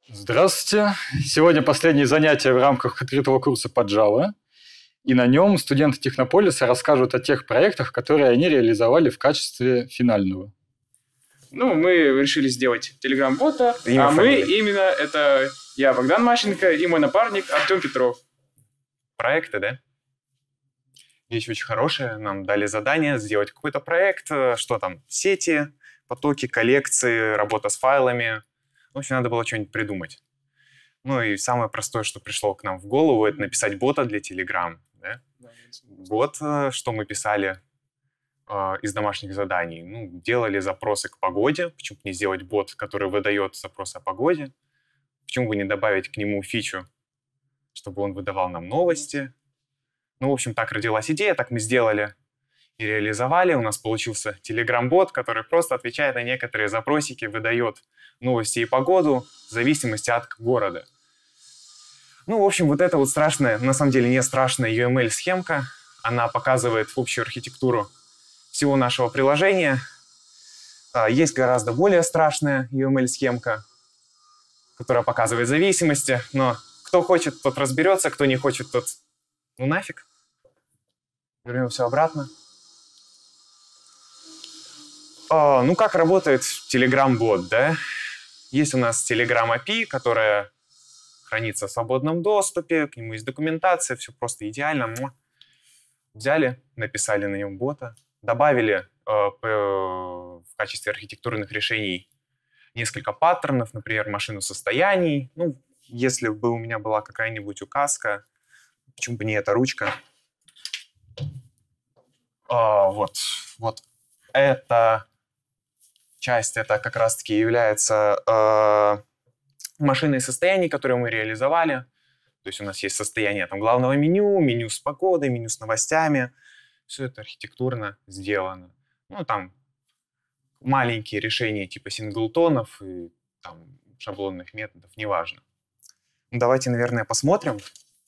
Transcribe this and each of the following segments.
Здравствуйте! Сегодня последнее занятие в рамках открытого курса по Java, и на нем студенты Технополиса расскажут о тех проектах, которые они реализовали в качестве финального. Ну, мы решили сделать Telegram-бота, это я, Богдан Мащенко, и мой напарник Артем Петров. Проекты, да? Вещь очень хорошая. Нам дали задание сделать какой-то проект, что там, сети, потоки, коллекции, работа с файлами. В общем, надо было что-нибудь придумать. Ну и самое простое, что пришло к нам в голову, это написать бота для Telegram. Да? Бот, что мы писали из домашних заданий. Ну, делали запросы к погоде. Почему бы не сделать бот, который выдает запросы о погоде? Почему бы не добавить к нему фичу, чтобы он выдавал нам новости? Ну, в общем, так родилась идея, так мы сделали и реализовали. У нас получился Telegram-бот, который просто отвечает на некоторые запросики, выдает новости и погоду в зависимости от города. Ну, в общем, вот эта вот страшная, на самом деле не страшная UML-схемка, она показывает общую архитектуру всего нашего приложения. Есть гораздо более страшная UML-схемка, которая показывает зависимости, но кто хочет, тот разберется, кто не хочет, тот ну нафиг. Вернем все обратно. Ну, как работает Telegram-бот, да? Есть у нас Telegram API, которая хранится в свободном доступе, к нему есть документация, все просто идеально. Взяли, написали на нем бота, добавили в качестве архитектурных решений несколько паттернов, например, машину состояний. Ну, если бы у меня была какая-нибудь указка, почему бы не эта ручка? Вот эта часть, это как раз-таки является машиной состояний, которые мы реализовали. То есть у нас есть состояние там, главного меню, меню с погодой, меню с новостями. Все это архитектурно сделано. Ну, там маленькие решения типа синглтонов и там, шаблонных методов, неважно. Давайте, наверное, посмотрим.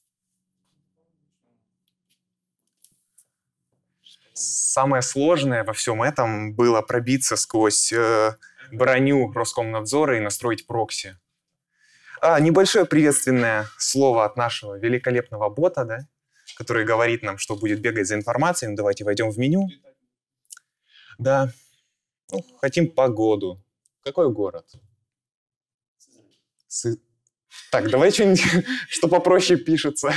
Самое сложное во всем этом было пробиться сквозь броню Роскомнадзора и настроить прокси. Небольшое приветственное слово от нашего великолепного бота, да, который говорит нам, что будет бегать за информацией. Ну, давайте войдем в меню. Да. Ну, хотим погоду. Какой город? Так, давай что-нибудь, что попроще пишется.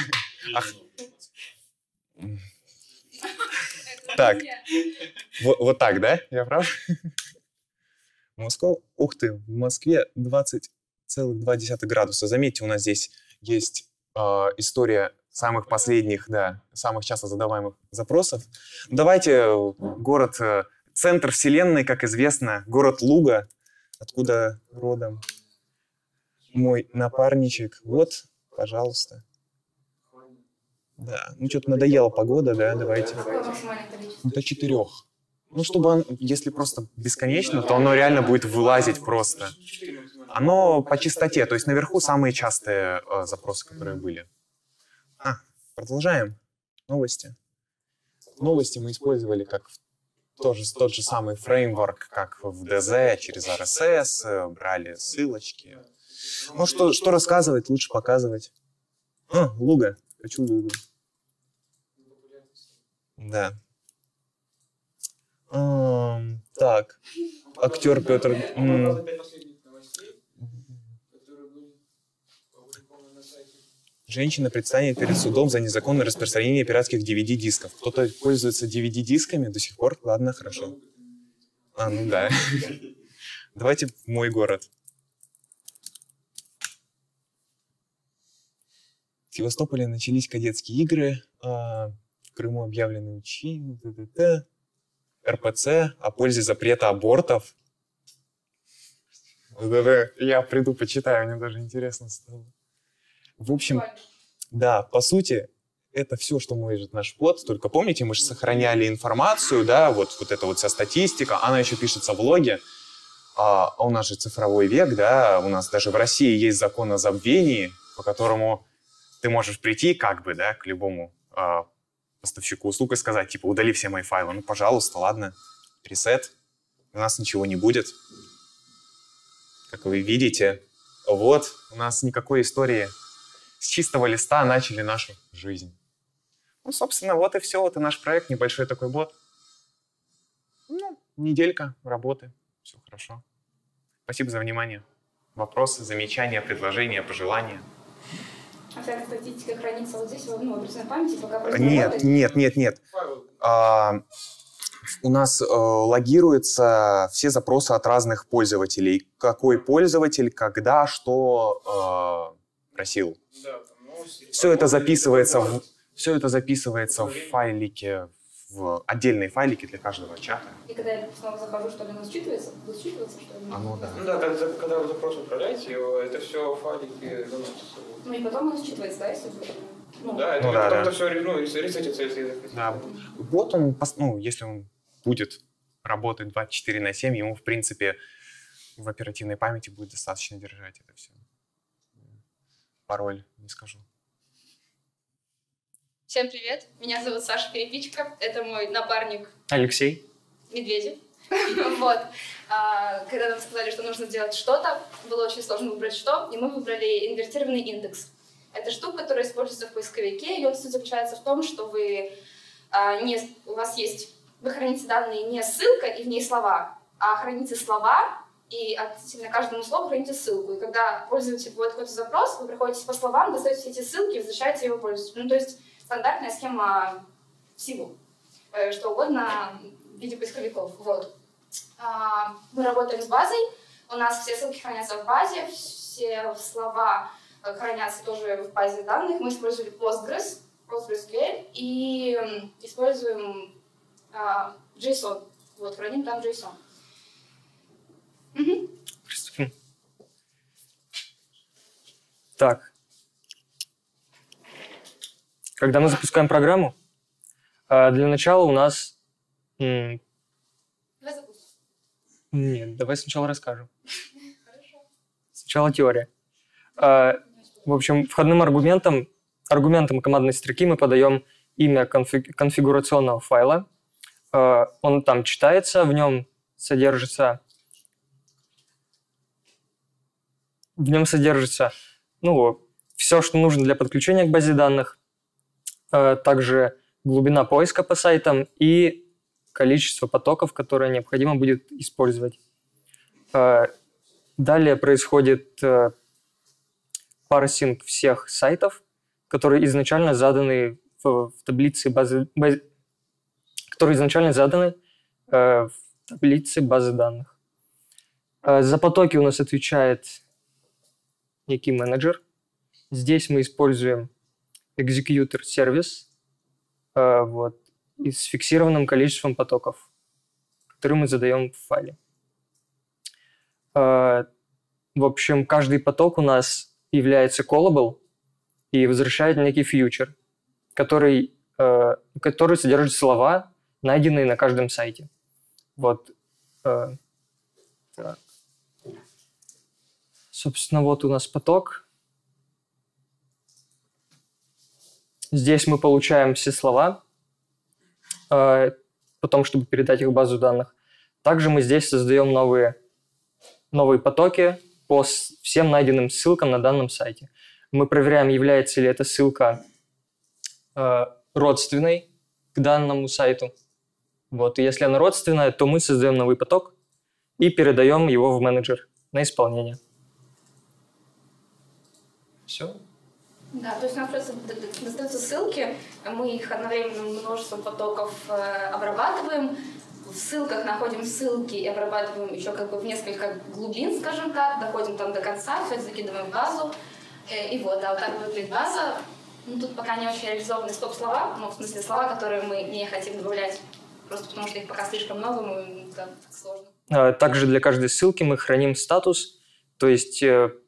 Так, вот так, да? Я прав? Москва. Ух ты, в Москве 20,2 градуса. Заметьте, у нас здесь есть история самых последних, да, самых часто задаваемых запросов. Давайте город, центр вселенной, как известно, город Луга, откуда родом мой напарничек. Вот, пожалуйста. Да, ну что-то надоела погода, да, давайте. До 4. Ну, чтобы, если просто бесконечно, то оно реально будет вылазить просто. Оно по частоте, то есть наверху самые частые запросы, которые были. Продолжаем. Новости. Новости мы использовали как тот же самый фреймворк, как в DZ, через RSS, брали ссылочки. Ну, что рассказывать, лучше показывать. Луга. Хочу Лугу. Да. Так. Актер Петр. Женщина предстанет перед судом за незаконное распространение пиратских DVD-дисков. Кто-то пользуется DVD-дисками до сих пор? Ладно, хорошо. Ну да. Давайте в мой город. В Севастополе начались кадетские игры, в Крыму объявлены учения, РПЦ о пользе запрета абортов. Я приду, почитаю, мне даже интересно стало. В общем, да, по сути, это все, что может наш бот. Только помните, мы же сохраняли информацию, да, вот эта вот вся статистика, она еще пишется в логе. А у нас же цифровой век, да, у нас даже в России есть закон о забвении, по которому ты можешь прийти как бы, да, к любому поставщику услуг и сказать, типа, удали все мои файлы. Ну, пожалуйста, ладно, ресет, у нас ничего не будет. Как вы видите, Вот, у нас никакой истории. С чистого листа начали нашу жизнь. Ну, собственно, вот и все. Вот и наш проект, небольшой такой бот. Ну, неделька работы. Все хорошо. Спасибо за внимание. Вопросы, замечания, предложения, пожелания? А вся эта статистика хранится вот здесь, в оперативной памяти, пока просто Нет. У нас логируются все запросы от разных пользователей. Какой пользователь, когда, что просил. Все это записывается в файлике, в отдельные файлики для каждого чата. И когда я снова захожу, что ли, оно считывается, что ли? Ну да. Ну да, когда вы запрос отправляете, это все файлики заносятся. Ну и потом оно считывается, да, если... Да, потом это все ресетится, если... Да. Бот, если он будет работать 24/7, ему, в принципе, в оперативной памяти будет достаточно держать это все. Пароль не скажу. Всем привет, меня зовут Саша Перепичка, это мой напарник Алексей Медведев. Вот. Когда нам сказали, что нужно сделать что-то, было очень сложно выбрать что, и мы выбрали инвертированный индекс. Это штука, которая используется в поисковике. Ее суть заключается в том, что вы храните данные не ссылка и в ней слова, а храните слова, и относительно каждому слову храните ссылку. И когда пользователь вводит какой-то запрос, вы приходите по словам, достаете все эти ссылки и возвращаете его пользователю. Ну, то есть стандартная схема всего, что угодно в виде поисковиков. Вот. Мы работаем с базой, у нас все ссылки хранятся в базе, все слова хранятся тоже в базе данных. Мы использовали PostgreSQL и используем JSON. Вот, храним там JSON. Угу. Приступим. Так. Когда мы запускаем программу, для начала у нас... Давай запустим. Нет, давай сначала расскажем. Хорошо. Сначала теория. В общем, входным аргументом командной строки мы подаем имя конфигурационного файла. Он там читается, в нем содержится все, что нужно для подключения к базе данных, также глубина поиска по сайтам и количество потоков, которые необходимо будет использовать. Далее происходит парсинг всех сайтов, которые изначально заданы в таблице базы данных. За потоки у нас отвечает некий менеджер. Здесь мы используем executor сервис и с фиксированным количеством потоков, которые мы задаем в файле. В общем, каждый поток у нас является callable и возвращает некий фьючер, который содержит слова, найденные на каждом сайте. Вот. Так. Собственно, вот у нас поток. Здесь мы получаем все слова, потом, чтобы передать их в базу данных. Также мы здесь создаем новые потоки по всем найденным ссылкам на данном сайте. Мы проверяем, является ли эта ссылка родственной к данному сайту. Вот. И если она родственная, то мы создаем новый поток и передаем его в менеджер на исполнение. Все. Да, то есть нам просто достаются ссылки, мы их одновременно множеством потоков обрабатываем, в ссылках находим ссылки и обрабатываем еще в несколько глубин, скажем так, доходим там до конца, все это закидываем в базу, и вот так выглядит база. Тут пока не очень реализованы стоп-слова, в смысле слова, которые мы не хотим добавлять, просто потому что их пока слишком много, так сложно. Также для каждой ссылки мы храним статус, то есть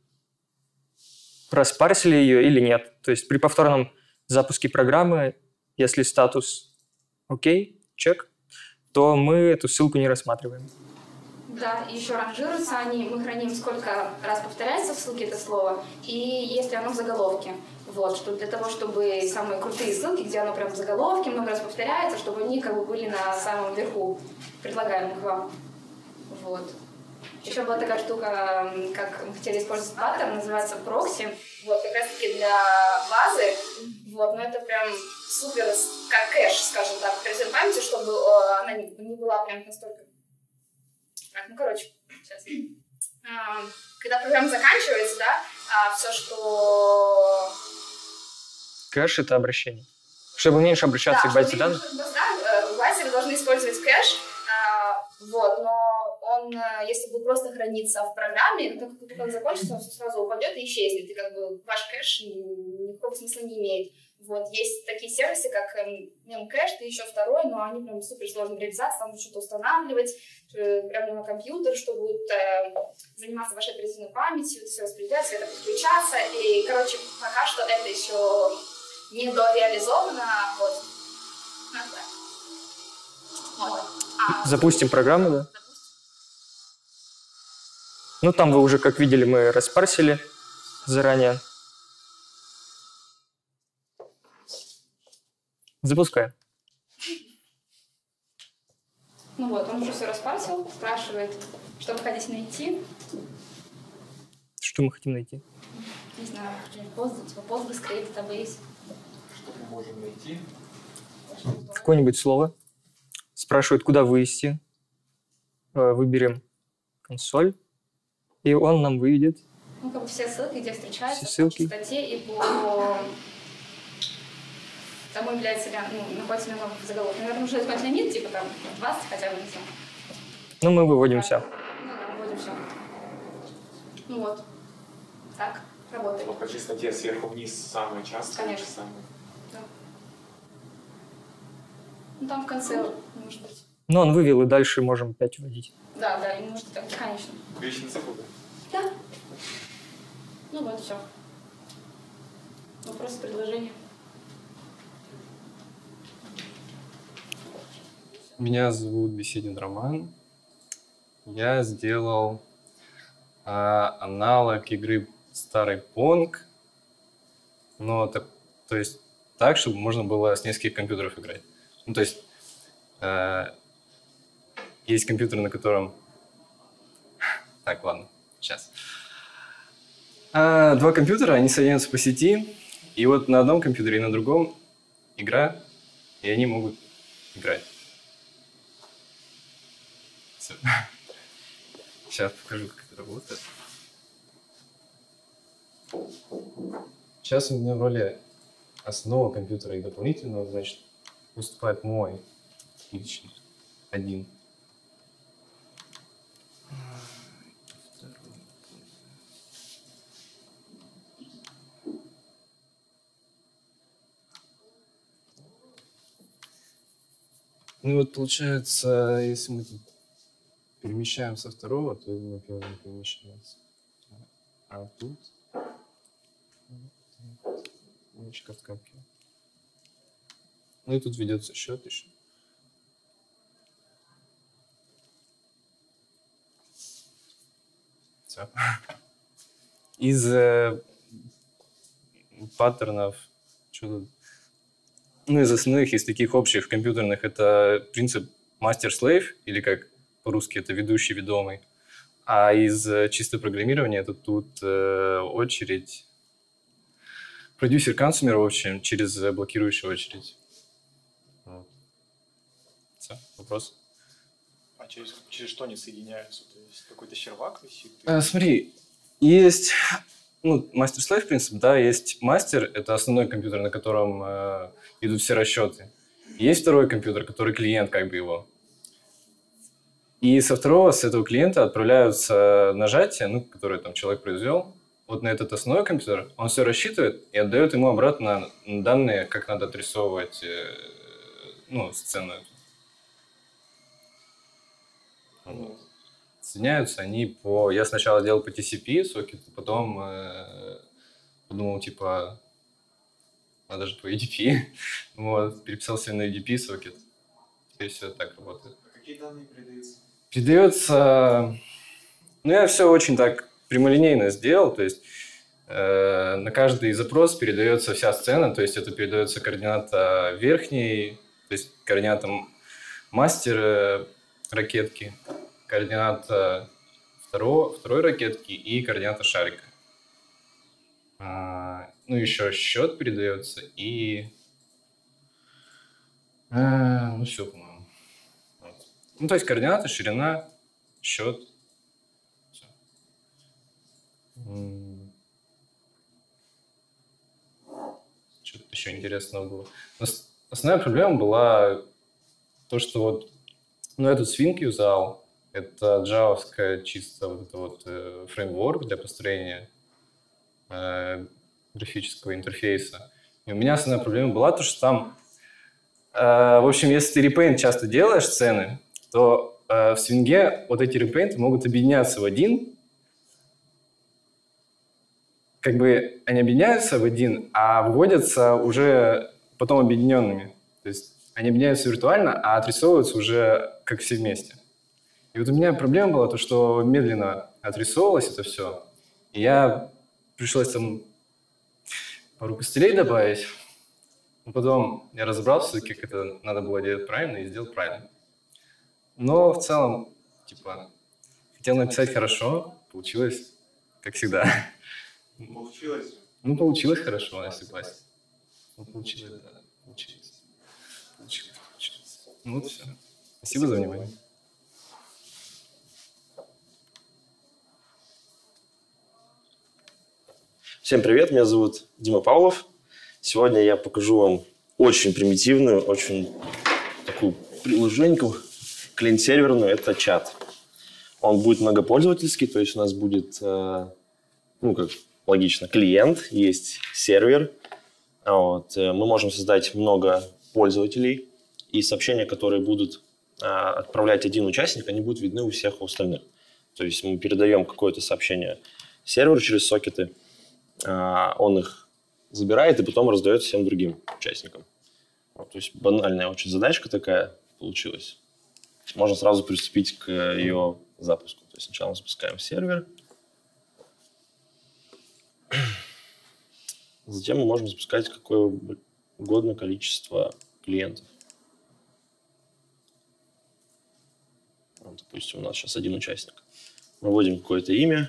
распарсили ее или нет. То есть при повторном запуске программы, если статус окей, чек, то мы эту ссылку не рассматриваем. Да, и еще ранжируются они, мы храним, сколько раз повторяется в ссылке это слово, и если оно в заголовке. Вот, что для того, чтобы самые крутые ссылки, где оно прям в заголовке, много раз повторяется, чтобы они были на самом верху предлагаемых вам. Вот. Еще была такая штука, как мы хотели использовать паттерн, называется прокси. Вот, как раз-таки для базы. Вот, но это прям супер, как кэш, скажем так, оперативной памяти, чтобы она не была прям настолько... Так, ну, короче, сейчас. Когда программа заканчивается, да, все, что... Кэш — это обращение. Чтобы меньше обращаться к базе данных? Да, в базе вы должны использовать кэш, вот, но он, если будет просто храниться в программе, то как только он закончится, он сразу упадет и исчезнет, и как бы ваш кэш никакого смысла не имеет. Вот, есть такие сервисы, как Memcache, и еще второй, но они прям супер сложно реализовать, там нужно что-то устанавливать, прямо на компьютер, что будет заниматься вашей оперативной памятью, все распределяться, это подключаться, и, короче, пока что это еще не дореализовано, вот. Вот. Запустим программу, да? Ну, там вы уже, как видели, мы распарсили заранее. Запускаем. Ну вот, он уже все распарсил, спрашивает, что вы хотите найти. Что мы хотим найти? Не знаю, Postgres, database. Что мы можем найти? Какое-нибудь слово. Спрашивает, куда вывести. Выберем консоль. И он нам выведет. Ну, как бы все ссылки, где встречаются, все ссылки. по частоте и по... Тому является, находится ли оно в заголовке. Наверное, нужно искать лимит, типа там 20 хотя бы, не знаю. Ну, мы выводим все. Ну да, выводим все. Ну вот. Так, работает. Но по частоте сверху вниз самое часто. Конечно. Да. Ну, там в конце, может быть. Ну, он вывел, и дальше можем опять вводить. Да, и можете так, конечно. Вечный цикл, да? Да. Ну вот, все. Вопросы, предложения? Меня зовут Беседин Роман. Я сделал аналог игры старый Pong, но то есть так, чтобы можно было с нескольких компьютеров играть. Ну, то есть есть компьютер, на котором... Так, ладно, сейчас. Два компьютера, они соединяются по сети, и вот на одном компьютере и на другом игра, и они могут играть. Все. Сейчас покажу, как это работает. Сейчас у меня в роли основного компьютера и дополнительного, значит, выступает мой личный один. Ну вот получается, если мы тут перемещаем со второго, то на первом перемещается. А тут немножечко в капке. Ну и тут ведется счет еще. Все. Из паттернов, что тут? Ну, из основных, из таких общих компьютерных, это принцип мастер-слейв, или как по-русски это ведущий-ведомый. А из чисто программирования это тут очередь, продюсер-консумер, в общем, через блокирующую очередь. Вот. Все, вопрос? А через что они соединяются? То есть какой-то сервак висит? Смотри, есть... Ну, мастер-слейв принцип, да, есть мастер, это основной компьютер, на котором идут все расчеты. Есть второй компьютер, который клиент, как бы его. И с этого клиента отправляются нажатия, ну, которые там человек произвел, вот на этот основной компьютер, он все рассчитывает и отдает ему обратно данные, как надо отрисовывать, ну, сцену эту. Вот. Соединяются они по... Я сначала делал по TCP сокет, потом подумал, типа, надо же по UDP. Вот, переписал себе на UDP сокет. Теперь все так работает. А какие данные передаются? Передается... Ну, я все очень так прямолинейно сделал, то есть на каждый запрос передается вся сцена, то есть это передается координата верхней, то есть координата мастера ракетки, координата второй ракетки и координаты шарика. Ну, еще счет передается и... ну, все, по-моему. Вот. Ну, то есть координаты, ширина, счет. Все. Что-то еще интересного было. Основная проблема была то, что вот, ну, этот Swing юзал. Это джавовская чисто вот это вот фреймворк для построения графического интерфейса. И у меня основная проблема была то, что там, в общем, если ты repaint часто делаешь сцены, то в свинге вот эти repaint могут объединяться в один. Как бы они объединяются в один, а выводятся уже потом объединенными. То есть они объединяются виртуально, а отрисовываются уже как все вместе. И вот у меня проблема была то, что медленно отрисовывалось это все. И пришлось там пару костылей добавить. Но потом я разобрался, как это надо было делать правильно, и сделал правильно. Но в целом, типа, хотел написать хорошо, получилось, как всегда. Получилось? Ну, получилось хорошо, я согласен. Ну, получилось, да. Получилось. Ну, вот все. Спасибо за внимание. Всем привет, меня зовут Дима Павлов. Сегодня я покажу вам очень примитивную, очень такую приложеньку клиент-серверную. Это чат. Он будет многопользовательский, то есть у нас будет, ну, как логично, клиент, есть сервер. Вот. Мы можем создать много пользователей, и сообщения, которые будут отправлять один участник, они будут видны у всех остальных. То есть мы передаем какое-то сообщение серверу через сокеты, он их забирает и потом раздает всем другим участникам. Вот, то есть банальная очень задачка такая получилась. Можно сразу приступить к ее запуску. То есть сначала мы запускаем сервер. Затем мы можем запускать какое угодно количество клиентов. Вот, допустим, у нас сейчас один участник. Мы вводим какое-то имя.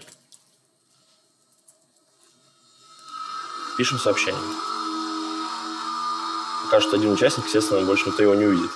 Пишем сообщение. Пока что один участник, естественно, больше никто его не увидит.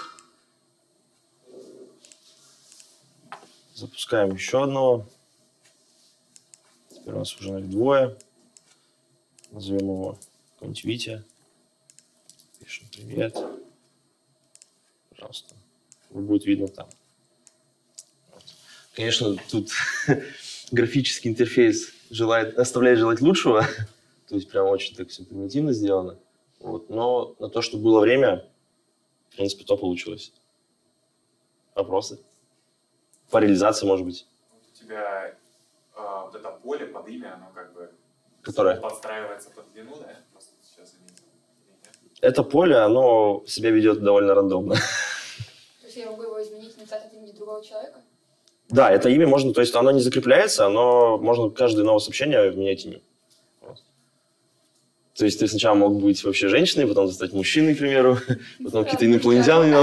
Запускаем еще одного. Теперь у нас уже двое. Назовем его какой-нибудь Витя. Пишем привет. Пожалуйста. Будет видно там. Вот. Конечно, тут графический интерфейс оставляет желать лучшего. То есть прям очень так все примитивно сделано. Вот. Но на то, что было время, в принципе, то получилось. Вопросы? По реализации, может быть. У тебя вот это поле под имя, оно как бы Которое? подстраивается под длину, да? Просто сейчас заметил. Это поле, оно себя ведет довольно рандомно. То есть я могу его изменить, написать от имени другого человека? Да, это имя можно, то есть оно не закрепляется, оно можно каждое новое сообщение менять имя. Вот. То есть ты сначала мог быть вообще женщиной, потом стать мужчиной, к примеру, потом какие-то инопланетяне.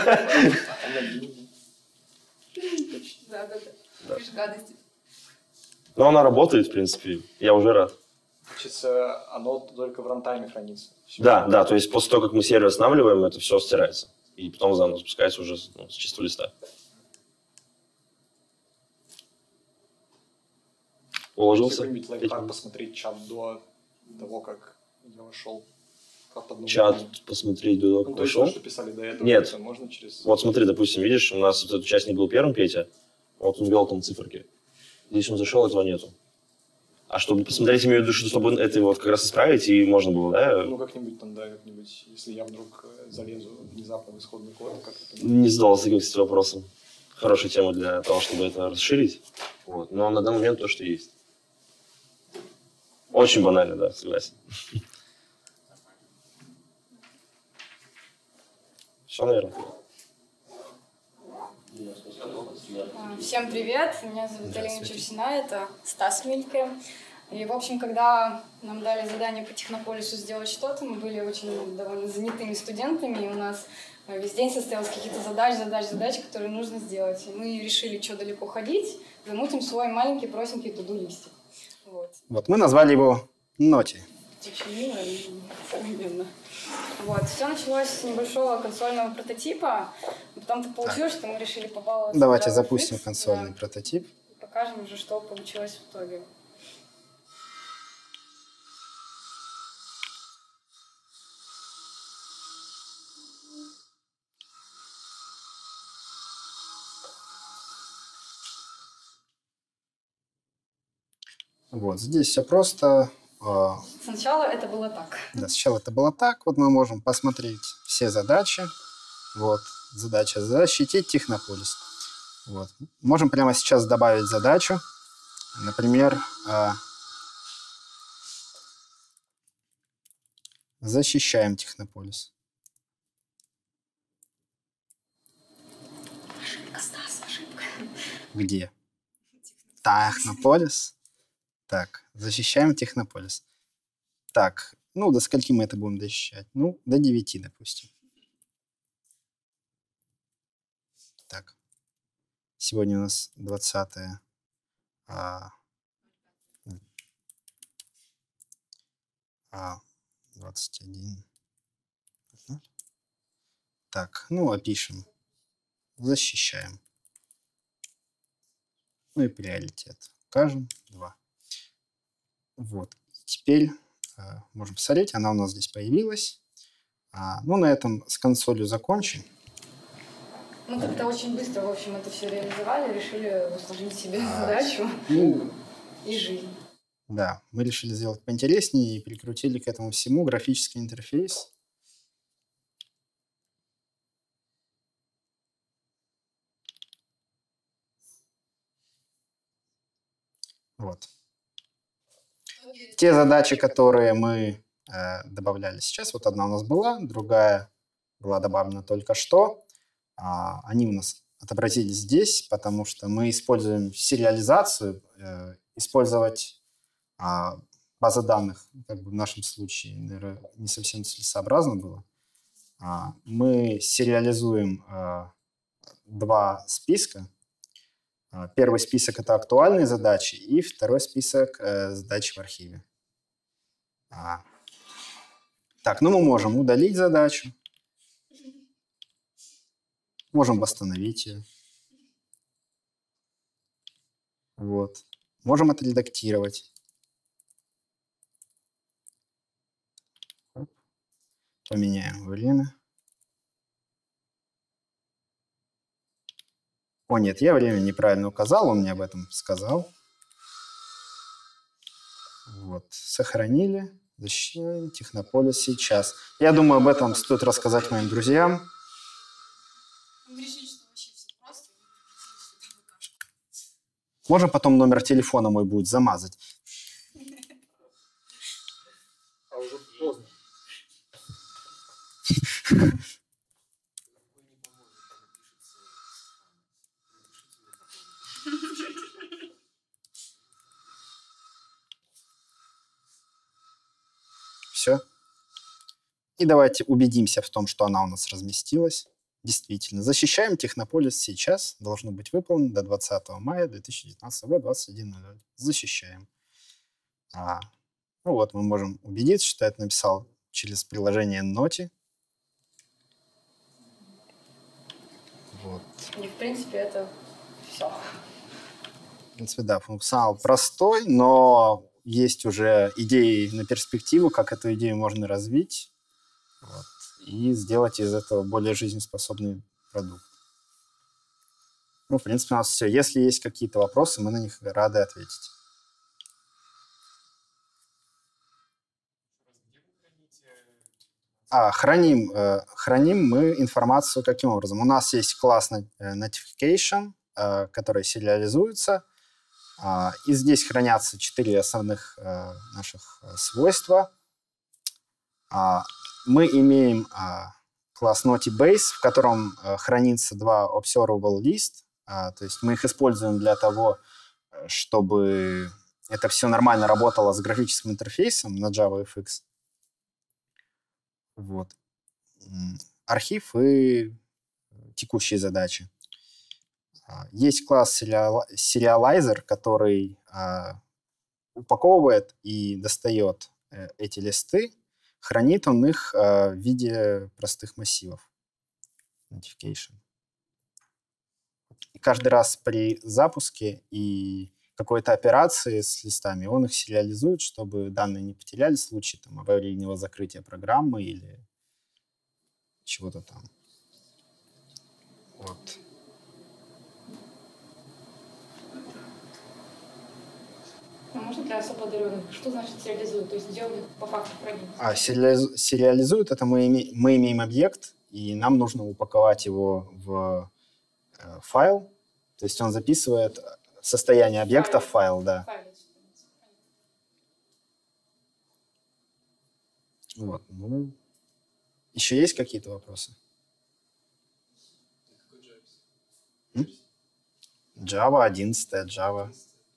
Да. Гадости. Но она работает, в принципе, я уже рад. Значит, оно только в рантайме хранится. Да, то есть после того, как мы сервер останавливаем, это все стирается. И потом заново запускается уже с чистого листа. Уложился? Какой-нибудь лайфхак посмотреть чат до того, как я вошел. Чат посмотреть до того, как вошел? То, что писали до этого. Нет. Можно через... Вот смотри, допустим, видишь, у нас вот этот участник был первым, Петя. Вот он ввел там циферки. Здесь он зашел, этого нету. А чтобы посмотреть, имею в виду, чтобы это вот как раз исправить, и можно было, да? Ну, как-нибудь там, да, как-нибудь, если я вдруг залезу внезапно в исходный код, как это... Не задавался таким, кстати, вопросом. Хорошая тема для того, чтобы это расширить. Вот. Но на данный момент то, что есть. Очень банально, да, согласен. Все, наверное. Всем привет, меня зовут Алина Чурсина, это Стас Мильке. И, в общем, когда нам дали задание по Технополису сделать что-то, мы были очень довольно занятыми студентами, и у нас Весь день состоял из каких-то задач, которые нужно сделать. И мы решили, что далеко ходить, замутим свой маленький простенький туду-листик. Вот, мы назвали его Ноти. Очевидно и современно. Вот, все началось с небольшого консольного прототипа. Потом так получилось, что мы решили побаловаться. Давайте запустим консольный прототип. И покажем уже, что получилось в итоге. Вот, здесь все просто. Сначала это было так. Да, сначала это было так. Вот мы можем посмотреть все задачи. Вот, задача защитить Технополис. Вот. Можем прямо сейчас добавить задачу. Например, защищаем Технополис. Ошибка, Стас, ошибка. Где? Технополис. Так, защищаем Технополис. Так, ну, до скольки мы это будем защищать? Ну, до 9, допустим. Так. Сегодня у нас 20-е. 21. Так, ну, опишем. Защищаем. Ну и приоритет. Укажем 2. Вот. Теперь можем посмотреть, она у нас здесь появилась. Ну, на этом с консолью закончим. Мы как-то очень быстро, в общем, это все реализовали, решили усложнить себе задачу и жизнь. Да, мы решили сделать поинтереснее и прикрутили к этому всему графический интерфейс. Вот. Те задачи, которые мы добавляли сейчас, вот одна у нас была, другая была добавлена только что. Они у нас отобразились здесь, потому что мы используем сериализацию. Использовать базы данных, как бы в нашем случае, наверное, не совсем целесообразно было. Мы сериализуем 2 списка. Первый список – это актуальные задачи, и второй список – задачи в архиве. Так, ну мы можем удалить задачу, можем восстановить ее. Вот. Можем отредактировать. Поменяем время. О, нет, я время неправильно указал, он мне об этом сказал. Вот, сохранили. Защищаем Технополис сейчас. Я думаю, об этом стоит рассказать моим друзьям. Можно потом номер телефона мой будет замазать? А уже поздно. Все. И давайте убедимся в том, что она у нас разместилась. Действительно, защищаем Технополис сейчас. Должно быть выполнено до 20 мая 2019 года, 21:00. Защищаем. Ну вот, мы можем убедиться, что я это написал через приложение Ноти. Вот. И, в принципе, это все. В принципе, да, функционал простой, но есть уже идеи на перспективу, как эту идею можно развить. Вот. И сделать из этого более жизнеспособный продукт. Ну, в принципе, у нас все. Если есть какие-то вопросы, мы на них рады ответить. Храним мы информацию каким образом? У нас есть класс Notification, который сериализуется. И здесь хранятся 4 основных наших свойства. Мы имеем класс NotiBase, в котором хранится 2 observable list. То есть мы их используем для того, чтобы это все нормально работало с графическим интерфейсом на JavaFX. Вот. архив и текущие задачи. Есть класс Serializer, который упаковывает и достает эти листы. Хранит он их в виде простых массивов. Notification. И каждый раз при запуске и какой-то операции с листами он их сериализует, чтобы данные не потерялись в случае там, аварийного закрытия программы или чего-то там. Вот. А можно для особо одаренных? Что значит сериализует? То есть делают по факту хранить? Сериализует — это мы имеем объект, и нам нужно упаковать его в файл. То есть он записывает состояние объекта в файл, да. Вот. Ну, еще есть какие-то вопросы? Java, 11, Java.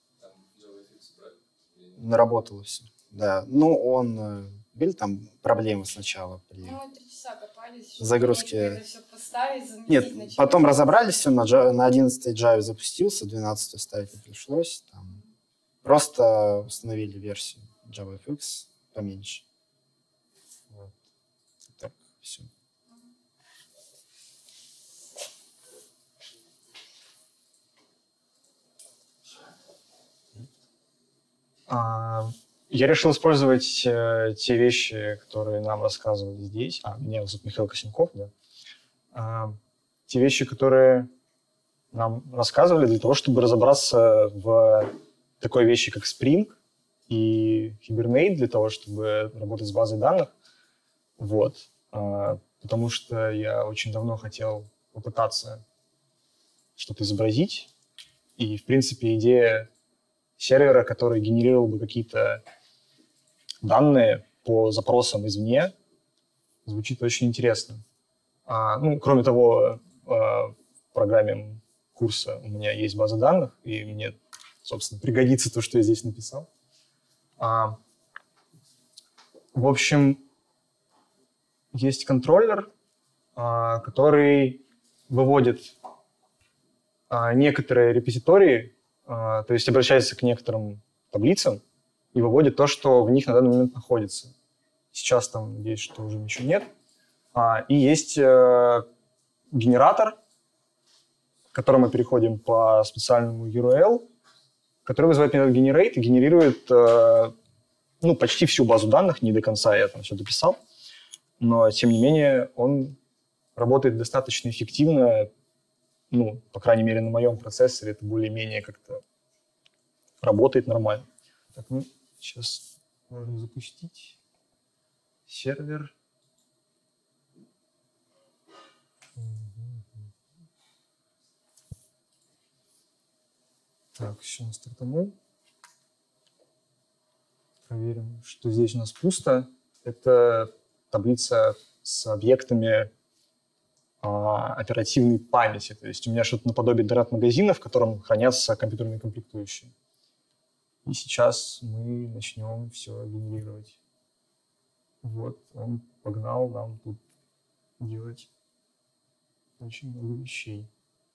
Наработало все. Да. Ну, были там проблемы сначала при 3 часа копались, загрузке. Это все поставить, заменить, Нет, потом разобрались, все на 11 Java запустился, 12 ставить не пришлось. Там просто установили версию JavaFX поменьше. Вот. Так, все. Я решил использовать те вещи, которые нам рассказывали здесь. Меня зовут Михаил Косенков, да. Те вещи, которые нам рассказывали для того, чтобы разобраться в такой вещи, как Spring и Hibernate, для того, чтобы работать с базой данных. Вот. Потому что я очень давно хотел попытаться что-то изобразить. И, в принципе, идея сервера, который генерировал бы какие-то данные по запросам извне, звучит очень интересно. Кроме того, в программе курса у меня есть база данных, и мне, собственно, пригодится то, что я здесь написал. В общем, есть контроллер, который выводит некоторые репозитории, то есть обращается к некоторым таблицам и выводит то, что в них на данный момент находится. Сейчас там, надеюсь, что уже ничего нет. И есть генератор, к которому мы переходим по специальному URL, который вызывает метод generate и генерирует почти всю базу данных, не до конца я там все дописал, но, тем не менее, он работает достаточно эффективно. По крайней мере, на моем процессоре это более-менее как-то работает нормально. Так, сейчас можно запустить сервер. Так, еще он стартанул. Проверим, что здесь у нас пусто. Это таблица с объектами оперативной памяти. То есть у меня что-то наподобие интернет-магазина, в котором хранятся компьютерные комплектующие. И сейчас мы начнем все генерировать. Вот, он погнал нам тут делать очень много вещей.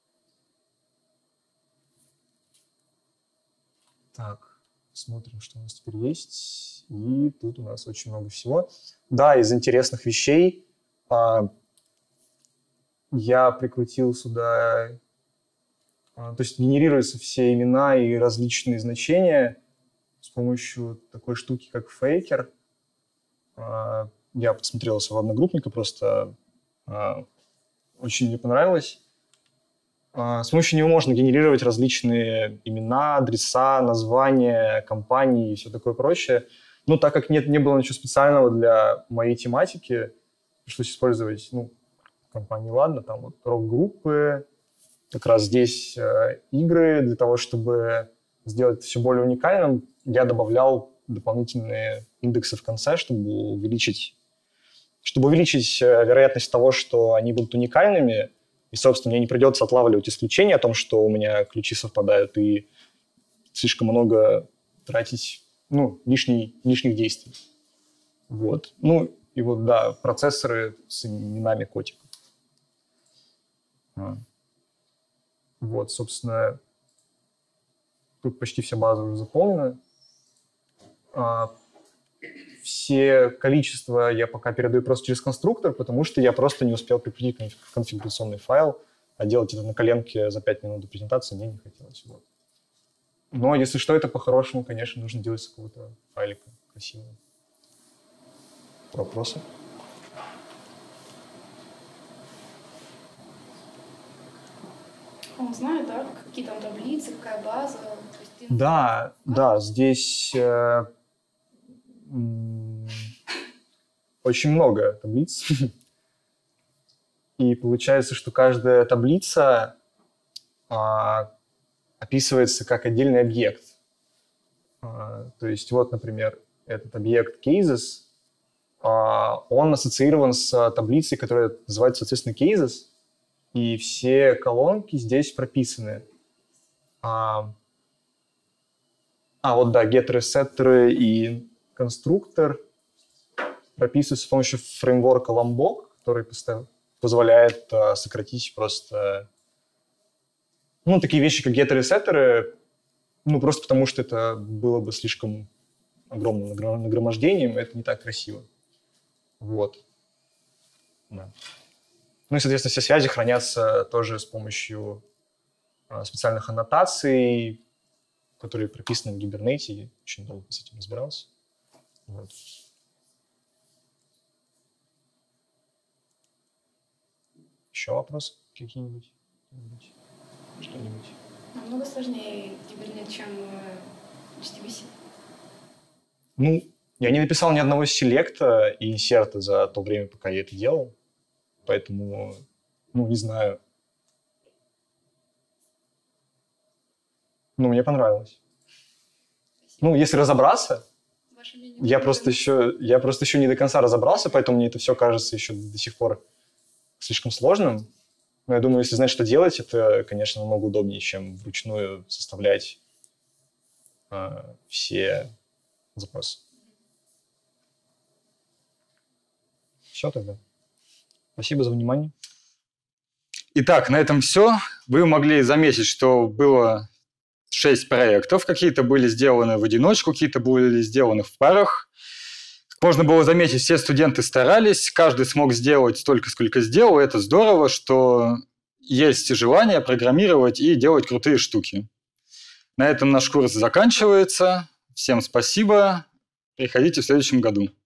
Так, смотрим, что у нас теперь есть. И тут у нас очень много всего. Да, из интересных вещей я прикрутил сюда, то есть генерируются все имена и различные значения с помощью такой штуки, как Faker. Я посмотрел своего одногруппника, просто очень мне понравилось. С помощью него можно генерировать различные имена, адреса, названия компаний и все такое прочее. Так как не было ничего специального для моей тематики, пришлось использовать, компании, ладно, там вот рок-группы, как раз здесь игры. Для того, чтобы сделать все более уникальным, я добавлял дополнительные индексы в конце, чтобы увеличить вероятность того, что они будут уникальными, и, собственно, мне не придется отлавливать исключения о том, что у меня ключи совпадают, и слишком много тратить, лишних действий. Вот. И вот, да, процессоры с именами котиков. Вот, собственно, тут почти вся база уже заполнена. Все количества я пока передаю просто через конструктор, потому что я просто не успел прикрепить конфигурационный файл, а делать это на коленке за 5 минут до презентации мне не хотелось. Вот. Но если что, это по-хорошему, конечно, нужно делать с какого-то файлика красивого. Вопросы? Он знает, да, какие там таблицы, какая база? Да, здесь очень много таблиц. И получается, что каждая таблица описывается как отдельный объект. То есть вот, например, этот объект cases, он ассоциирован с таблицей, которая называется, соответственно, cases, и все колонки здесь прописаны. Вот да, геттеры, сеттеры и конструктор прописываются с помощью фреймворка Lombok, который позволяет сократить просто такие вещи, как геттеры и сеттеры, просто потому что это было бы слишком огромным нагромождением, и это не так красиво. Вот. Да. И, соответственно, все связи хранятся тоже с помощью специальных аннотаций, которые прописаны в Гибернете. Я очень долго с этим разбирался. Вот. Еще вопросы какие-нибудь? Что-нибудь? Намного сложнее Гибернет, чем HTBC. Я не написал ни одного селекта и инсерта за то время, пока я это делал. Поэтому, не знаю. Мне понравилось. Если разобраться, я просто еще не до конца разобрался, поэтому мне это все кажется еще до сих пор слишком сложным. Но я думаю, если знать, что делать, это, конечно, намного удобнее, чем вручную составлять все запросы. Все тогда. Спасибо за внимание. Итак, на этом все. Вы могли заметить, что было 6 проектов. Какие-то были сделаны в одиночку, какие-то были сделаны в парах. Как можно было заметить, все студенты старались, каждый смог сделать столько, сколько сделал. Это здорово, что есть желание программировать и делать крутые штуки. На этом наш курс заканчивается. Всем спасибо. Приходите в следующем году.